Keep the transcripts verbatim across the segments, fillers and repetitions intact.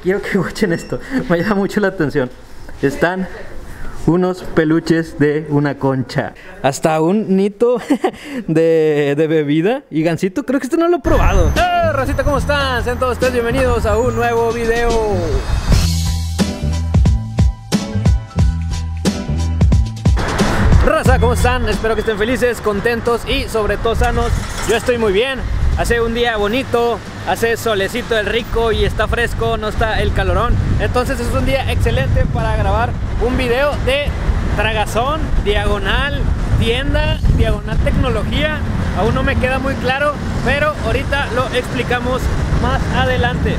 Quiero que escuchen esto, me llama mucho la atención. Están unos peluches de una concha. Hasta un nito de, de bebida. Y gansito, creo que este no lo he probado. ¡Eh, racita! ¿Cómo están? Sean todos ustedes bienvenidos a un nuevo video. Raza, ¿cómo están? Espero que estén felices, contentos y sobre todo sanos. Yo estoy muy bien. Hace un día bonito, hace solecito el rico y está fresco, no está el calorón. Entonces es un día excelente para grabar un video de tragazón, diagonal, tienda, diagonal tecnología. Aún no me queda muy claro, pero ahorita lo explicamos más adelante.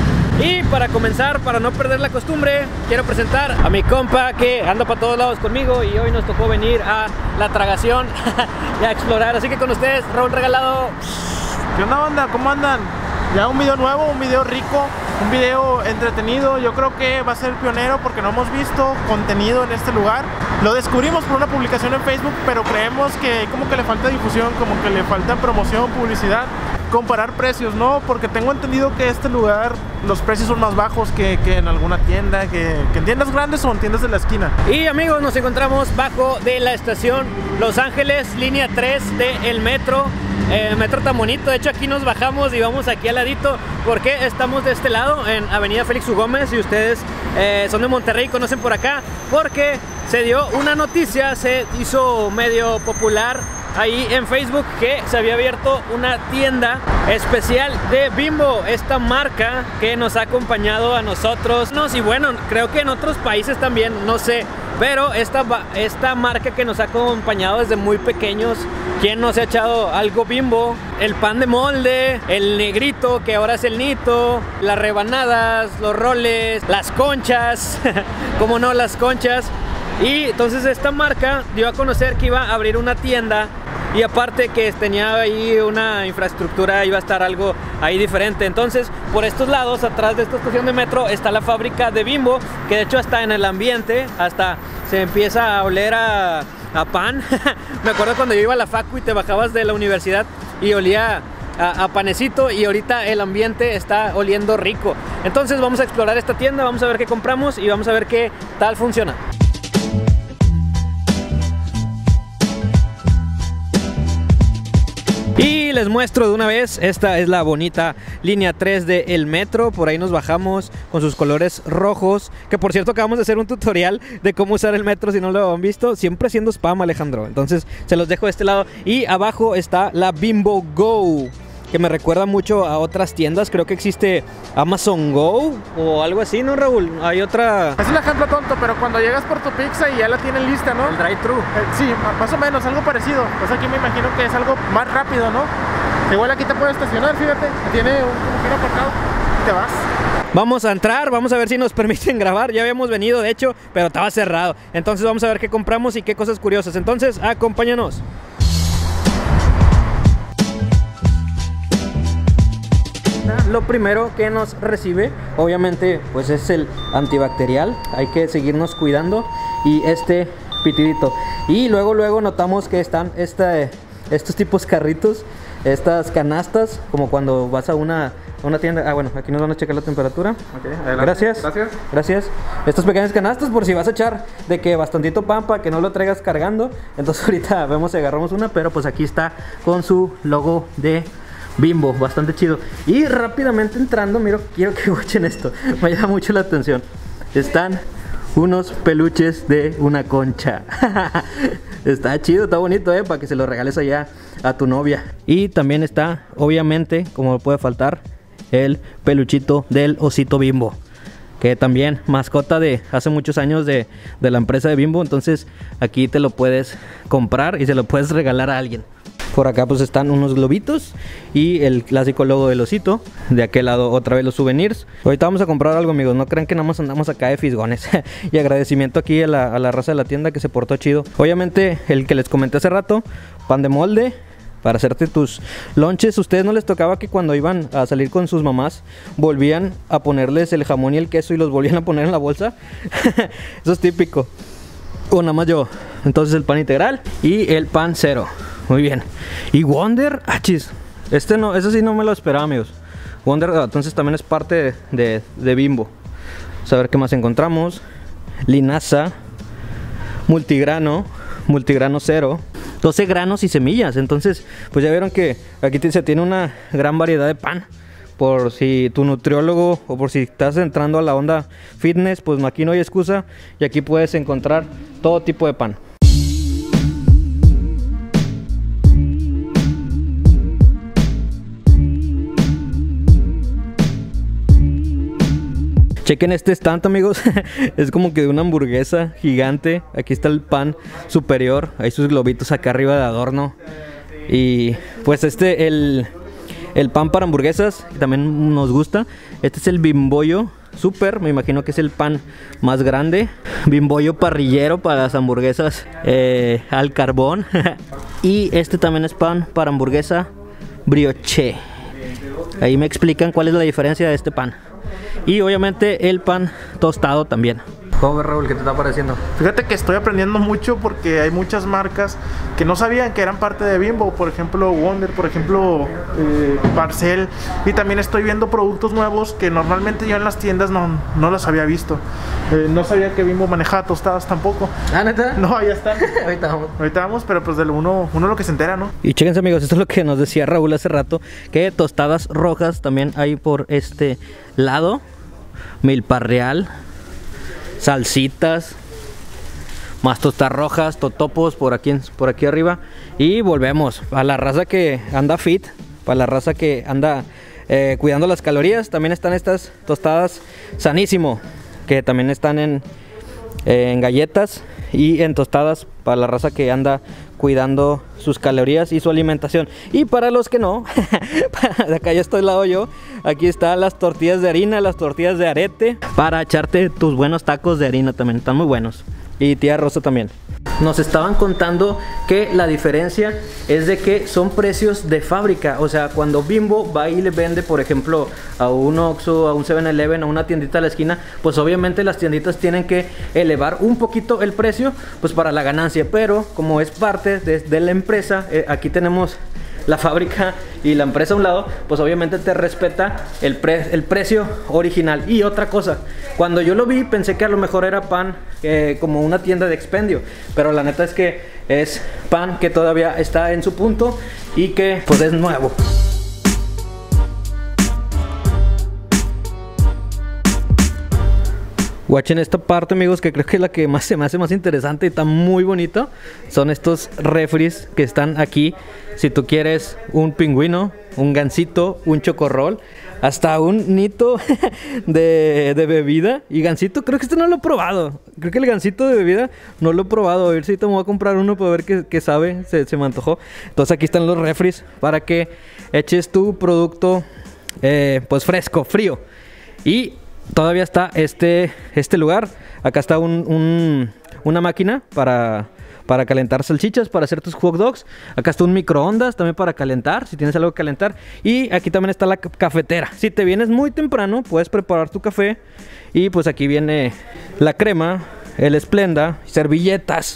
Y para comenzar, para no perder la costumbre, quiero presentar a mi compa que anda para todos lados conmigo y hoy nos tocó venir a la tragación y a explorar. Así que con ustedes, Raúl Regalado. ¿Qué onda, banda? ¿Cómo andan? Ya un video nuevo, un video rico, un video entretenido. Yo creo que va a ser pionero porque no hemos visto contenido en este lugar. Lo descubrimos por una publicación en Facebook, pero creemos que como que le falta difusión, como que le falta promoción, publicidad. Comparar precios, ¿no? Porque tengo entendido que este lugar los precios son más bajos que, que en alguna tienda, que, que en tiendas grandes o en tiendas de la esquina. Y amigos, nos encontramos bajo de la estación Los Ángeles, línea tres del metro. El metro tan bonito, de hecho aquí nos bajamos y vamos aquí al ladito porque estamos de este lado en Avenida Félix U. Gómez. Si ustedes eh, son de Monterrey y conocen por acá, porque se dio una noticia, se hizo medio popular ahí en Facebook que se había abierto una tienda especial de Bimbo, esta marca que nos ha acompañado a nosotros y bueno, creo que en otros países también, no sé, pero esta, esta marca que nos ha acompañado desde muy pequeños. ¿Quién nos ha echado algo Bimbo? El pan de molde, el negrito que ahora es el nito, las rebanadas, los roles, las conchas, ¿cómo no las conchas? Y entonces esta marca dio a conocer que iba a abrir una tienda y aparte que tenía ahí una infraestructura, iba a estar algo ahí diferente. Entonces por estos lados, atrás de esta estación de metro, está la fábrica de Bimbo, que de hecho hasta en el ambiente, hasta se empieza a oler a, a pan. Me acuerdo cuando yo iba a la facu y te bajabas de la universidad y olía a, a panecito, y ahorita el ambiente está oliendo rico. Entonces vamos a explorar esta tienda, vamos a ver qué compramos y vamos a ver qué tal funciona. Y les muestro de una vez, esta es la bonita línea tres del metro. Por ahí nos bajamos con sus colores rojos, que por cierto acabamos de hacer un tutorial de cómo usar el metro, si no lo han visto, siempre haciendo spam, Alejandro. Entonces se los dejo de este lado. Y abajo está la Bimbo Go, que me recuerda mucho a otras tiendas. Creo que existe Amazon Go o algo así, ¿no, Raúl? Hay otra... Es un ejemplo tonto, pero cuando llegas por tu pizza y ya la tienen lista, ¿no? El drive-thru. Eh, sí, más o menos, algo parecido. Pues aquí me imagino que es algo más rápido, ¿no? Igual aquí te puedes estacionar, fíjate. Tiene un giro aparcado y te vas. Vamos a entrar, vamos a ver si nos permiten grabar. Ya habíamos venido, de hecho, pero estaba cerrado. Entonces vamos a ver qué compramos y qué cosas curiosas. Entonces, acompáñanos. Lo primero que nos recibe, obviamente, pues es el antibacterial. Hay que seguirnos cuidando. Y este pitidito. Y luego, luego notamos que están este, estos tipos carritos, estas canastas, como cuando vas a una, a una tienda. Ah, bueno, aquí nos van a checar la temperatura. Okay, adelante. Gracias. Gracias. Gracias. Estas pequeñas canastas por si vas a echar de que bastantito pampa, que no lo traigas cargando. Entonces ahorita vemos si agarramos una, pero pues aquí está con su logo de Bimbo, bastante chido. Y rápidamente entrando, miro, quiero que escuchen esto, me llama mucho la atención. Están unos peluches de una concha. Está chido, está bonito, eh, para que se lo regales allá a tu novia. Y también está, obviamente, como puede faltar, el peluchito del osito Bimbo, que también mascota de hace muchos años de, de la empresa de Bimbo. Entonces aquí te lo puedes comprar y se lo puedes regalar a alguien. Por acá pues están unos globitos y el clásico logo del osito. De aquel lado otra vez los souvenirs. Ahorita vamos a comprar algo, amigos, no crean que nada más andamos acá de fisgones. Y agradecimiento aquí a la, a la raza de la tienda que se portó chido. Obviamente el que les comenté hace rato, pan de molde para hacerte tus lonches. ¿Ustedes no les tocaba que cuando iban a salir con sus mamás volvían a ponerles el jamón y el queso y los volvían a poner en la bolsa? Eso es típico. O nada más yo. Entonces el pan integral y el pan cero. Muy bien. Y Wonder, achis. Este no, eso sí no me lo esperaba, amigos. Wonder, entonces también es parte de, de, de Bimbo. Vamos a ver qué más encontramos. Linaza, multigrano, multigrano cero, doce granos y semillas. Entonces, pues ya vieron que aquí se tiene una gran variedad de pan. Por si tu nutriólogo o por si estás entrando a la onda fitness, pues aquí no hay excusa y aquí puedes encontrar todo tipo de pan. Chequen este stand, amigos. Es como que de una hamburguesa gigante. Aquí está el pan superior. Hay sus globitos acá arriba de adorno. Y pues este, el, el pan para hamburguesas, que también nos gusta. Este es el Bimbollo Super. Me imagino que es el pan más grande. Bimbollo parrillero para las hamburguesas eh, al carbón. Y este también es pan para hamburguesa brioche. Ahí me explican cuál es la diferencia de este pan. Y obviamente el pan tostado también. ¿Cómo ves, Raúl? ¿Qué te está pareciendo? Fíjate que estoy aprendiendo mucho porque hay muchas marcas que no sabían que eran parte de Bimbo. Por ejemplo, Wonder, por ejemplo, eh, Barcel. Y también estoy viendo productos nuevos que normalmente yo en las tiendas no, no los había visto. Eh, no sabía que Bimbo manejaba tostadas tampoco. ¿Ah, neta? No, ya están. Ahorita vamos. Ahorita vamos, pero pues de uno, uno lo que se entera, ¿no? Y chéquense, amigos, esto es lo que nos decía Raúl hace rato, que tostadas rojas también hay por este lado. Milpa real, salsitas, más tostadas rojas, totopos por aquí, por aquí arriba. Y volvemos a la raza que anda fit, para la raza que anda eh, cuidando las calorías. También están estas tostadas Sanísimo, que también están en, eh, en galletas y en tostadas para la raza que anda cuidando sus calorías y su alimentación. Y para los que no, de acá ya estoy al lado yo. Aquí están las tortillas de harina, las tortillas de arete, para echarte tus buenos tacos de harina también, están muy buenos. Y tía Rosa también. Nos estaban contando que la diferencia es de que son precios de fábrica. O sea, cuando Bimbo va y le vende, por ejemplo, a un Oxxo, a un seven eleven, a una tiendita a la esquina, pues obviamente las tienditas tienen que elevar un poquito el precio, pues para la ganancia. Pero como es parte de, de la empresa, eh, aquí tenemos la fábrica y la empresa a un lado, pues obviamente te respeta el, pre el precio original. Y otra cosa, cuando yo lo vi pensé que a lo mejor era pan eh, como una tienda de expendio, pero la neta es que es pan que todavía está en su punto y que pues es nuevo. Watchen esta parte, amigos, que creo que es la que más se me hace más interesante y está muy bonito. Son estos refris que están aquí. Si tú quieres un pingüino, un gansito, un chocorrol, hasta un nito de, de bebida. Y gansito, creo que este no lo he probado. Creo que el gansito de bebida no lo he probado. A ver si te voy a comprar uno para ver qué, qué sabe. Se, se me antojó. Entonces aquí están los refris para que eches tu producto eh, pues fresco, frío. Y todavía está este, este lugar. Acá está un, un, una máquina para, para calentar salchichas, para hacer tus hot dogs. Acá está un microondas también para calentar, si tienes algo que calentar. Y aquí también está la cafetera. Si te vienes muy temprano, puedes preparar tu café. Y pues aquí viene la crema, el Splenda, servilletas.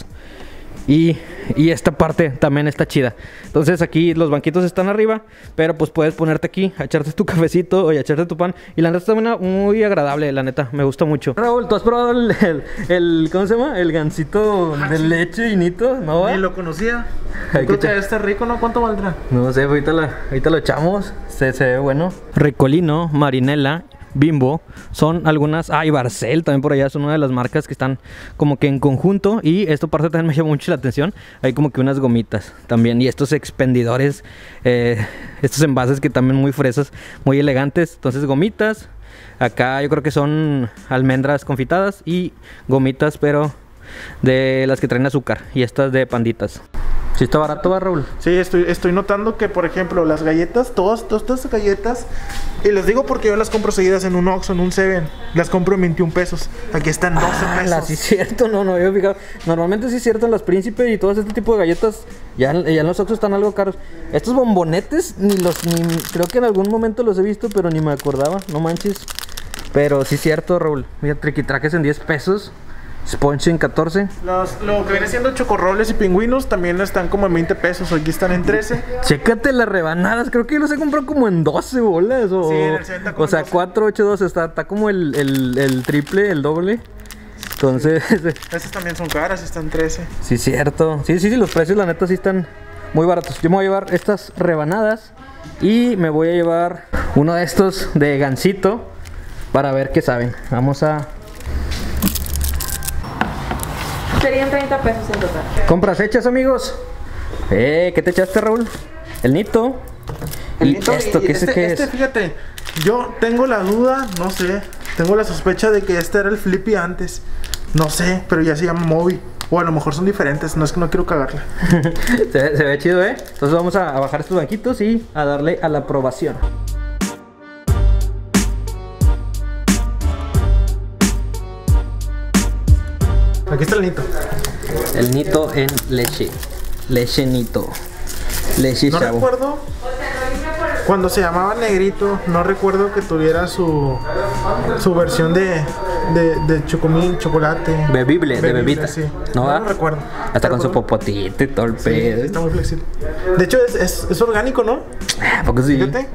Y, y esta parte también está chida. Entonces aquí los banquitos están arriba, pero pues puedes ponerte aquí, a echarte tu cafecito o a echarte tu pan. Y la neta está muy, muy agradable, la neta, me gusta mucho. Raúl, ¿tú has probado el, el, el ¿cómo se llama? El gansito ah, de sí. leche y nito, ¿no? Ni lo conocía. Creo que debe estar rico, ¿no? ¿Cuánto valdrá? No sé, ahorita, la, ahorita lo echamos, se, se ve bueno. Ricolino, Marinela, Bimbo, son algunas, ah, y Barcel también por allá, son una de las marcas que están como que en conjunto. Y esto parte también me llamó mucho la atención, hay como que unas gomitas también, y estos expendidores, eh, estos envases que también muy fresas, muy elegantes. Entonces gomitas, acá yo creo que son almendras confitadas y gomitas, pero de las que traen azúcar, y estas de panditas. ¿Sí está barato, va, Raúl? Sí, estoy, estoy notando que, por ejemplo, las galletas, todas, todas estas galletas, y les digo porque yo las compro seguidas en un Oxxo, en un Seven, las compro en veintiún pesos. Aquí están doce ah, pesos. Sí es cierto, no, no, yo he fijado. Normalmente sí es cierto, en las Príncipe y todo este tipo de galletas, ya, ya en los Oxxos están algo caros. Estos bombonetes, ni los, ni, creo que en algún momento los he visto, pero ni me acordaba, no manches. Pero sí es cierto, Raúl, mira, triquitraques en diez pesos. Sponge en catorce. Los, lo que viene siendo chocorroles y pingüinos también están como en veinte pesos. Aquí están en trece. Chécate las rebanadas. Creo que los he comprado como en doce bolas. O, sí, en el centro. O sea, cuatro, ocho, doce. Está, está como el, el, el triple, el doble. Entonces. Estas también son caras, están trece. Sí, cierto. Sí, sí, sí. Los precios, la neta, sí están muy baratos. Yo me voy a llevar estas rebanadas. Y me voy a llevar uno de estos de gansito. Para ver qué saben. Vamos a. Serían treinta pesos en total. Compras hechas, amigos. Eh, ¿qué te echaste, Raúl? El Nito. El ¿Y Nito, esto y qué, este, es, qué este, es? Fíjate, yo tengo la duda, no sé. Tengo la sospecha de que este era el Flippy antes. No sé, pero ya se llama Moby. O a lo mejor son diferentes, no es que no quiero cagarla. se, se ve chido, ¿eh? Entonces vamos a, a bajar estos banquitos y a darle a la aprobación. Aquí está el Nito. El Nito en leche. Leche Nito. Leche No chavo. recuerdo cuando se llamaba Negrito, no recuerdo que tuviera su su versión de de, de chocomil, chocolate. Bebible, de bebita. Sí. No, No, ¿va? lo recuerdo. Hasta con su ¿Recuerdo? popotito y todo el Sí, pedo. está muy flexible. De hecho es, es, es orgánico, ¿no? ¿A poco sí? Fíjate.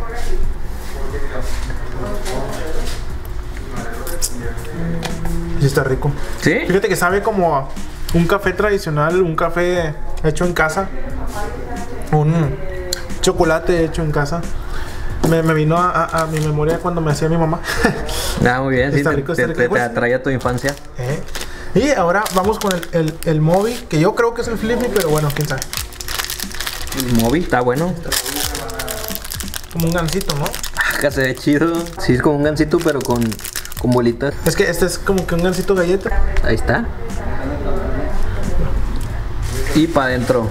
Sí, está rico. ¿Sí? Fíjate que sabe como a un café tradicional, un café hecho en casa, un chocolate hecho en casa. Me, me vino a, a, a mi memoria cuando me hacía mi mamá. Ah, muy bien. Sí, Está te, rico, te, está te, rico. te atrae a tu infancia. ¿Eh? Y ahora vamos con el, el, el Moby, que yo creo que es el Flippy, pero bueno, quién sabe. El Moby, está bueno. Como un gansito, ¿no? Ah, se ve chido. Sí, es como un gansito, pero con, con bolitas. Es que este es como que un gansito galleta. Ahí está. Y para adentro.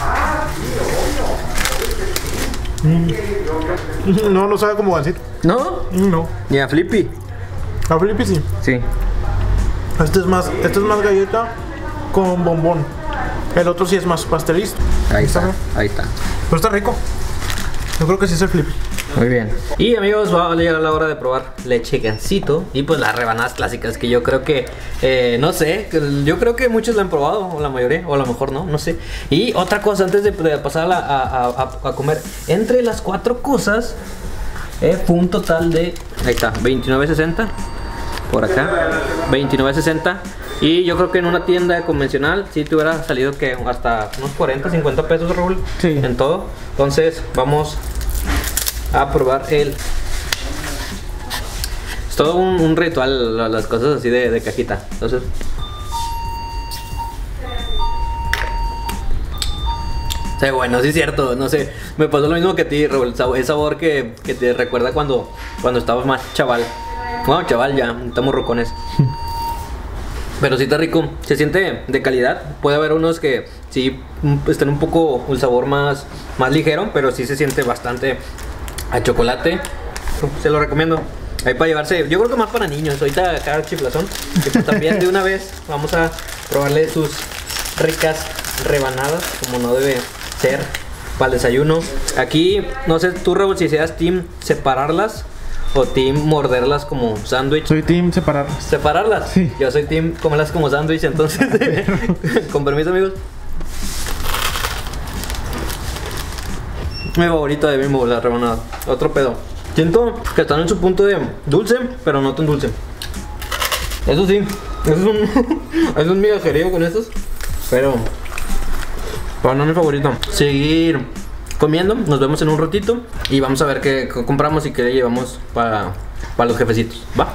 No, no sabe como gansito. ¿No? No. Ni a Flippy. A Flippy sí. Sí. Este es más, este es más galleta con bombón. El otro sí es más pastelista. Ahí está. ¿Sabe? Ahí está. Pero está rico. Yo creo que sí es el Flippy. Muy bien. Y amigos, va a llegar la hora de probar leche gansito y pues las rebanadas clásicas que yo creo que, eh, no sé, que yo creo que muchos la han probado, o la mayoría, o a lo mejor no, no sé. Y otra cosa, antes de, de pasar a, la- a, a- a comer, entre las cuatro cosas, eh, fue un total de, ahí está, veintinueve sesenta, por acá, veintinueve sesenta. Y yo creo que en una tienda convencional sí te hubiera salido que hasta unos cuarenta, cincuenta pesos, Raúl, Sí. en todo. Entonces, vamos a probar el. Es todo un, un ritual, la- las cosas así de, de cajita. Entonces. Sí, bueno, sí es cierto, no sé. Me pasó lo mismo que a ti, Raúl. sab- Es sabor que, que te recuerda cuando, cuando estabas más chaval. Bueno, chaval, ya, estamos rocones. Pero sí está rico, se siente de calidad. Puede haber unos que sí mm, estén un poco un sabor más, más ligero, pero sí se siente bastante a chocolate. Se lo recomiendo. Ahí para llevarse, yo creo que más para niños. Ahorita acá chiflazón. Y pues también de una vez vamos a probarle sus ricas rebanadas, como no debe ser, para el desayuno. Aquí, no sé tú, Raúl, si seas team separarlas o team morderlas como sándwich. Soy team separar. ¿Separarlas? Sí. Yo soy team comerlas como sándwich, entonces con permiso, amigos. Mi favorito de Bimbo, la rebanada. Otro pedo. Siento que están en su punto de dulce, pero no tan dulce. Eso sí, eso es un, es un migajerío con estos, pero pero no es mi favorito. Seguir comiendo, nos vemos en un ratito y vamos a ver qué qué compramos y qué llevamos para, para los jefecitos. ¿Va?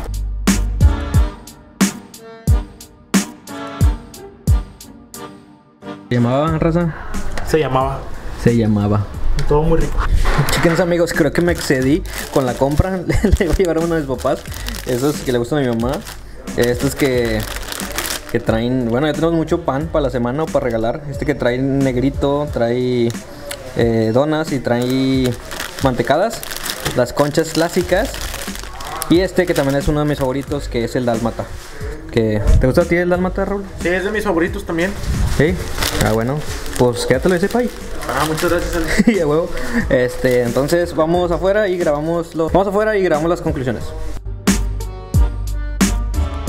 ¿Se llamaba, raza? Se llamaba. Se llamaba. Todo muy rico. Chicos, amigos, creo que me excedí con la compra. Le voy a llevar a uno de mis papás. Esos que le gustan a mi mamá. Estos que, que traen. Bueno, ya tenemos mucho pan para la semana o para regalar. Este que trae negrito, trae eh, donas y trae mantecadas. Las conchas clásicas. Y este que también es uno de mis favoritos, que es el dálmata. Que, ¿te gusta a ti el dálmata, Raúl? Sí, es de mis favoritos también. Sí. Ah, bueno. Pues quédatelo ese pay. Ah, muchas gracias, Ale. Y a huevo. Este, entonces vamos afuera y grabamos los. Vamos afuera y grabamos las conclusiones.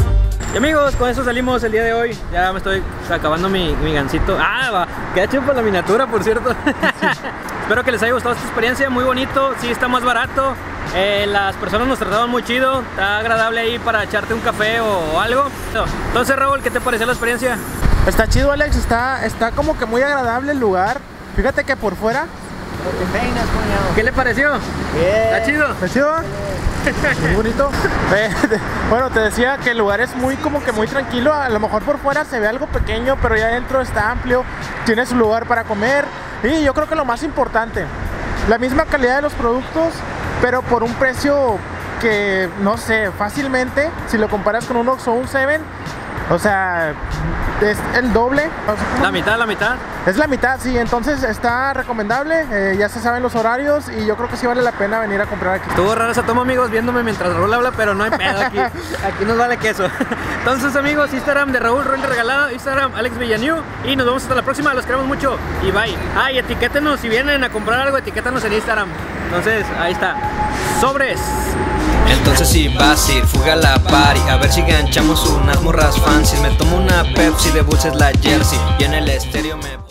Y amigos, con eso salimos el día de hoy. Ya me estoy acabando mi, mi gansito. Ah, va, queda chido por la miniatura, por cierto. Espero que les haya gustado esta experiencia, muy bonito. Sí, está más barato. Eh, las personas nos trataron muy chido. Está agradable ahí para echarte un café o, o algo. Entonces, Raúl, ¿qué te pareció la experiencia? Está chido, Alex, está, está como que muy agradable el lugar. Fíjate que por fuera... ¿Qué le pareció? Bien. ¿Está chido? ¿Está chido? Muy bonito. Eh, bueno, te decía que el lugar es muy como que muy tranquilo. A lo mejor por fuera se ve algo pequeño, pero ya adentro está amplio. Tiene su lugar para comer. Y yo creo que lo más importante, la misma calidad de los productos, pero por un precio que, no sé, fácilmente, si lo comparas con un Oxxo o un Seven, o sea, es el doble. La mitad, la mitad. Es la mitad, sí, entonces está recomendable, eh, ya se saben los horarios y yo creo que sí vale la pena venir a comprar aquí. Estuvo rara esa toma, amigos, viéndome mientras Raúl habla, pero no hay pedo aquí. Aquí nos vale queso. Entonces, amigos, Instagram de Raúl Ruin Regalado, Instagram Alex Villanueva, y nos vemos hasta la próxima, los queremos mucho y bye. Ah, y etiquétenos si vienen a comprar algo, etiquétanos en Instagram. Entonces, ahí está. Sobres. Entonces si vas a ir, fuga a la party, a ver si ganchamos unas morras fancy. Me tomo una Pepsi, de Bulls es la jersey, y en el estéreo me...